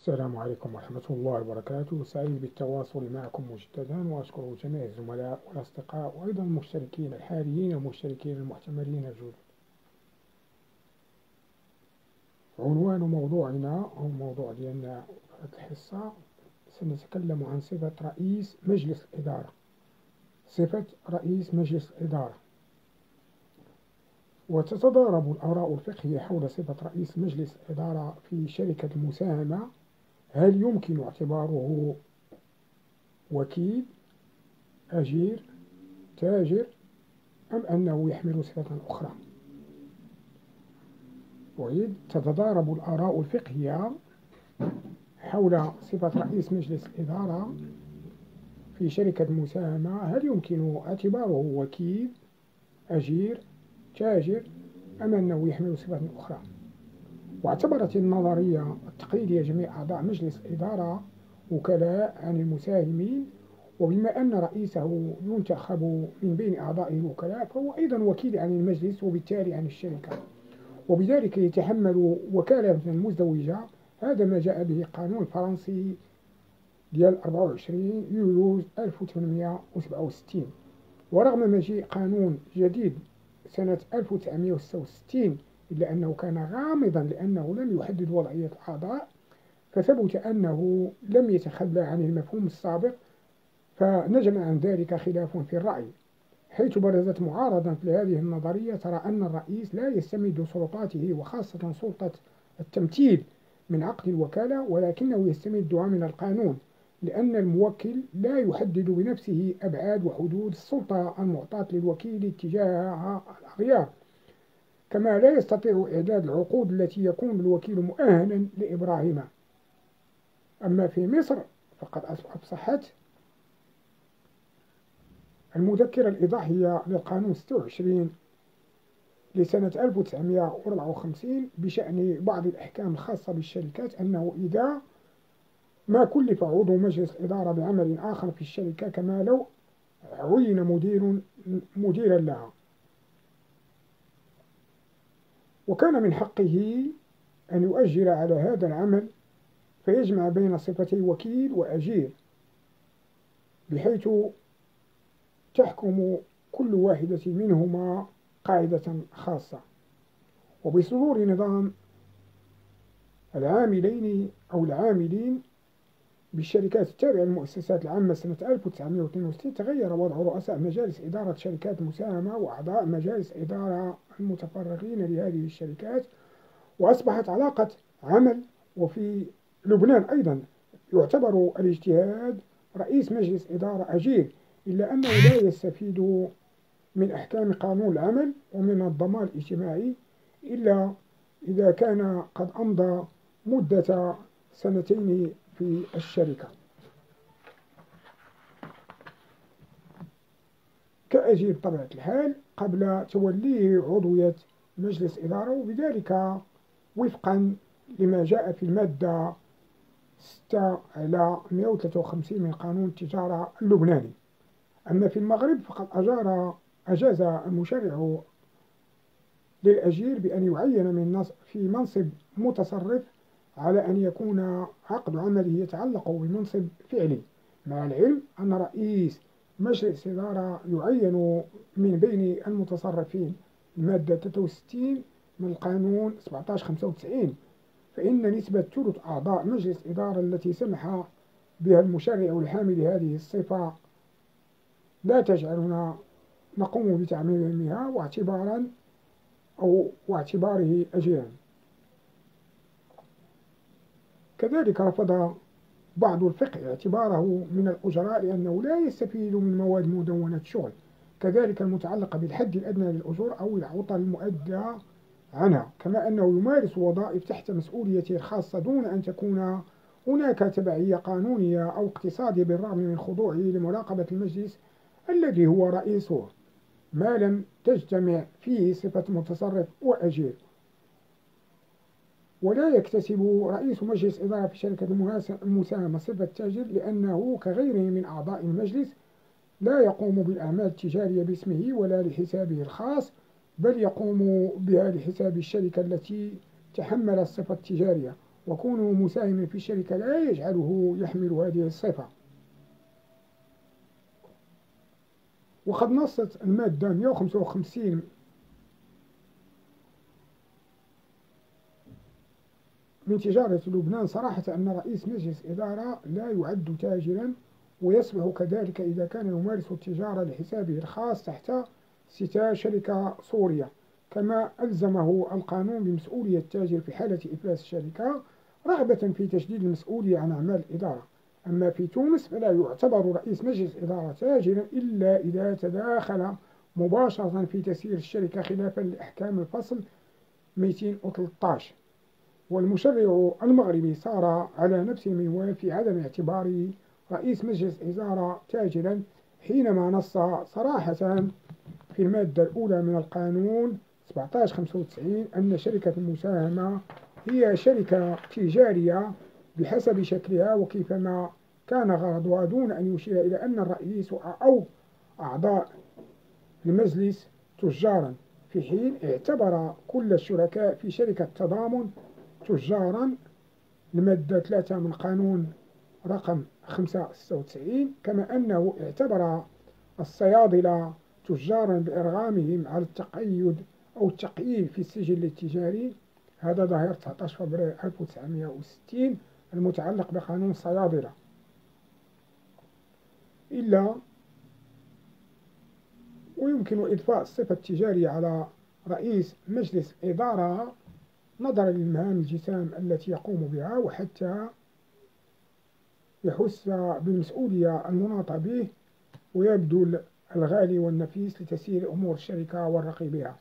السلام عليكم ورحمة الله وبركاته. سعيد بالتواصل معكم مجددا، وأشكر جميع الزملاء والأصدقاء وأيضا المشتركين الحاليين والمشتركين المحتملين الجدد. عنوان موضوعنا أو موضوع ديالنا في هذه الحصة سنتكلم عن صفة رئيس مجلس الإدارة. صفة رئيس مجلس الإدارة. وتتضارب الآراء الفقهية حول صفة رئيس مجلس الإدارة في شركة المساهمة. هل يمكن اعتباره وكيل، أجير، تاجر، أم أنه يحمل صفة أخرى؟ تتضارب الآراء الفقهية حول صفة رئيس مجلس الإدارة في شركة مساهمة. هل يمكن اعتباره وكيل، أجير، تاجر، أم أنه يحمل صفة أخرى؟ واعتبرت النظرية التقليدية جميع أعضاء مجلس الإدارة وكلاء عن المساهمين، وبما أن رئيسه ينتخب من بين أعضائه الوكلاء فهو أيضا وكيل عن المجلس وبالتالي عن الشركة، وبذلك يتحمل وكالة مزدوجة. هذا ما جاء به القانون الفرنسي ديال 24 يوليو 1867. ورغم مجيء قانون جديد سنة 1966 إلا أنه كان غامضا لأنه لم يحدد وضعية الأعضاء، فثبت أنه لم يتخلى عن المفهوم السابق، فنجم عن ذلك خلاف في الرأي، حيث برزت معارضة لهذه النظرية ترى أن الرئيس لا يستمد سلطاته وخاصة سلطة التمثيل من عقد الوكالة، ولكنه يستمدها من القانون، لأن الموكل لا يحدد بنفسه أبعاد وحدود السلطة المعطاة للوكيل تجاه الأغيار، كما لا يستطيع إعداد العقود التي يكون الوكيل مؤهلا لإبراهيمها. أما في مصر فقد أفصحت المذكرة الإيضاحية للقانون 26 لسنة 1954 بشأن بعض الأحكام الخاصة بالشركات أنه إذا ما كلف عضو مجلس الإدارة بعمل آخر في الشركة كما لو عين مديرا لها، وكان من حقه أن يؤجر على هذا العمل فيجمع بين صفتي وكيل وأجير، بحيث تحكم كل واحدة منهما قاعدة خاصة. وبصدور نظام العاملين أو العاملين بالشركات التابعة للمؤسسات العامة سنة 1962 تغير وضع رؤساء مجالس إدارة شركات المساهمة وأعضاء مجالس إدارة المتفرغين لهذه الشركات، وأصبحت علاقة عمل. وفي لبنان أيضا يعتبر الاجتهاد رئيس مجلس إدارة أجير، إلا أنه لا يستفيد من أحكام قانون العمل ومن الضمان الاجتماعي إلا إذا كان قد أمضى مدة سنتين في الشركة كأجير بطبيعة الحال قبل توليه عضوية مجلس إدارة، وبذلك وفقا لما جاء في المادة 6 على 153 من قانون التجارة اللبناني. أما في المغرب فقد أجاز المشرع للأجير بأن يعين في منصب متصرف على أن يكون عقد عمله يتعلق بمنصب فعلي، مع العلم أن رئيس مجلس إدارة يعين من بين المتصرفين. المادة 63 من القانون 1795، فإن نسبة ثلث أعضاء مجلس إدارة التي سمح بها المشرع الحامل هذه الصفة لا تجعلنا نقوم بتعميمها واعتباره أجيرا. كذلك رفض بعض الفقه اعتباره من الأجراء لأنه لا يستفيد من مواد مدونة شغل، كذلك المتعلقة بالحد الأدنى للأجور أو العطل المؤدى عنها، كما أنه يمارس وظائف تحت مسؤوليته الخاصة دون أن تكون هناك تبعية قانونية أو اقتصادية، بالرغم من خضوعه لمراقبة المجلس الذي هو رئيسه، ما لم تجتمع فيه صفة متصرف وأجير. ولا يكتسب رئيس مجلس إدارة في شركة المساهمة صفة تاجر، لأنه كغيره من أعضاء المجلس لا يقوم بالأعمال التجارية باسمه ولا لحسابه الخاص، بل يقوم بها لحساب الشركة التي تحمل الصفة التجارية، وكونه مساهما في الشركة لا يجعله يحمل هذه الصفة. وقد نصت المادة 155 من تجارة لبنان صراحة أن رئيس مجلس إدارة لا يعد تاجرا، ويصبح كذلك إذا كان يمارس التجارة لحسابه الخاص تحت ستار شركة سورية، كما ألزمه القانون بمسؤولية التاجر في حالة إفلاس الشركة رغبة في تشديد المسؤولية عن أعمال الإدارة. أما في تونس فلا يعتبر رئيس مجلس إدارة تاجرا إلا إذا تداخل مباشرة في تسيير الشركة خلافا لأحكام الفصل 213. والمشرع المغربي صار على نفس المنوال في عدم اعتبار رئيس مجلس إدارة تاجرا، حينما نص صراحة في المادة الأولى من القانون 1795 أن الشركة المساهمة هي شركة تجارية بحسب شكلها وكيفما كان غرضها، دون أن يشير إلى أن الرئيس أو أعضاء المجلس تجارا، في حين اعتبر كل الشركاء في شركة تضامن تجارا، المادة 3 من قانون رقم 596، كما أنه اعتبر الصيادلة تجارا بإرغامهم على التقيد أو التقييد في السجل التجاري، هذا ظاهر 19 فبراير 1960 المتعلق بقانون الصيادلة. إلا ويمكن إضفاء الصفة التجارية على رئيس مجلس إدارة نظرا للمهام الجسام التي يقوم بها، وحتى يحس بالمسؤولية المناطة به ويبذل الغالي والنفيس لتسيير أمور الشركة والرقي بها.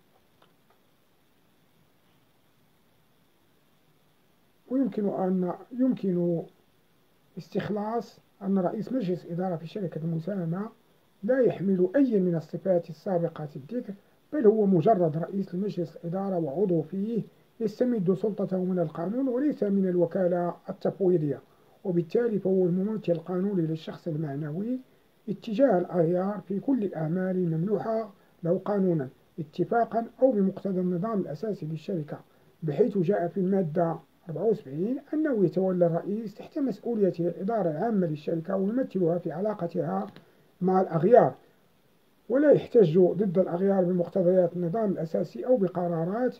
يمكن استخلاص أن رئيس مجلس إدارة في شركة المساهمة لا يحمل أي من الصفات السابقة الذكر، بل هو مجرد رئيس لمجلس الإدارة وعضو فيه يستمد سلطته من القانون وليس من الوكالة التفويضية، وبالتالي فهو الممثل القانوني للشخص المعنوي اتجاه الأغيار في كل الأعمال الممنوحة له قانونا اتفاقا أو بمقتضى النظام الأساسي للشركة، بحيث جاء في المادة 74 أنه يتولى الرئيس تحت مسؤوليته الإدارة العامة للشركة ويمثلها في علاقتها مع الأغيار، ولا يحتج ضد الأغيار بمقتضيات النظام الأساسي أو بقرارات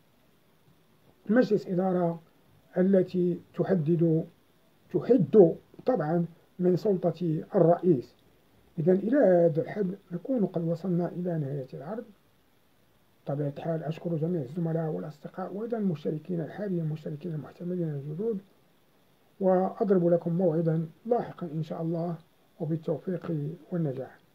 مجلس إدارة التي تحد طبعا من سلطة الرئيس. إذا إلى هذا الحد نكون قد وصلنا إلى نهاية العرض. بطبيعة الحال أشكر جميع الزملاء والأصدقاء وأيضا المشتركين الحاليين المشتركين المحتملين الجدد، وأضرب لكم موعدا لاحقا إن شاء الله، وبالتوفيق والنجاح.